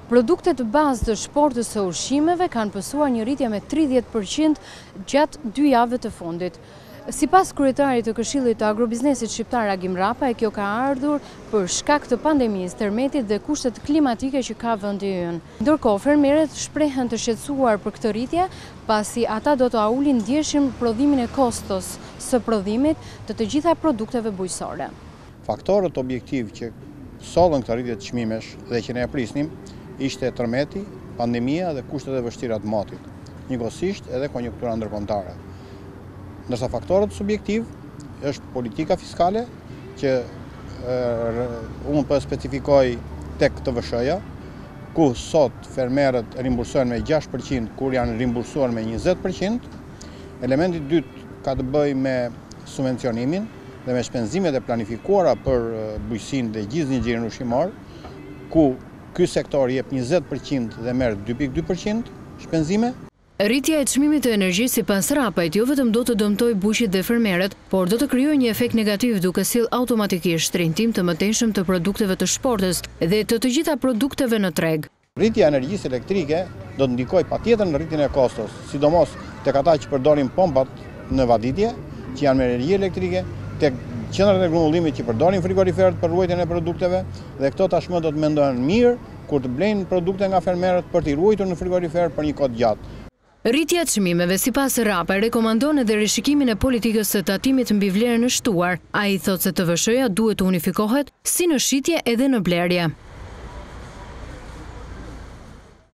Produktet bazë të shportës së ushqimeve kanë pësuar një rritje me 30% gjatë 2 javëve të fundit. Sipas kryetarit të Këshillit të Agrobiznesit shqiptar Agim Rapa, kjo ka ardhur për shkak të pandemisë, tërmetit dhe kushtet klimatike që ka vendi ynë. Ndërkohë, fermerët shprehen të shqetësuar për këtë rritje, pasi ata do të ulin ndjeshim prodhimin e kostos së prodhimit të gjitha produkteve bujqësore. Faktorët objektiv që sollën këtë rritje të çmimesh dhe që ne e prisnim ishte tërmeti, pandemia dhe kushtet e vështira të motit, njëkohësisht edhe konjunktura ndërkombëtare. Ndërsa faktorët subjektiv është politika fiskale që unë po specifikoj tek TVSH-ja, ku sot fermerët rimbursohen me 6% kur janë rimbursuar me 20%. Elementi i dytë ka të bëjë me subvencionimin dhe me shpenzimet e planifikuara për bujqësinë dhe gjithë zinxhirin ushqimor, ku ky sektor jep 20% dhe merr 2.2% shpenzime. Rritja e çmimit të energjisë sipas Rapait jo vetëm do të dëmtojë bujqit dhe fermerët, por do të krijojë një efekt negativ duke sjellë automatikisht trimtim të mëtejshëm të produkteve të shportës dhe të gjitha produkteve në treg. Rritja e energjisë elektrike do të ndikojë patjetër në rritjen e kostos, sidomos tek ata që përdorin pompat në vaditje, që janë me energji elektrike, tek qendrat e grumbullimit që përdorin frigoriferët për ruajtjen e produkteve, dhe këto tashmë do të mendohen mirë kur të blejnë produkte nga fermerët për t'i ruajtur në frigorifer për një kohë gjatë. Rritja e çmimeve sipas Rapa rekomandon edhe rishikimin e politikës së tatimit mbi vlerën e shtuar. Ai thotë se TVSH-ja duhet të unifikohet si në shitje edhe në blerje.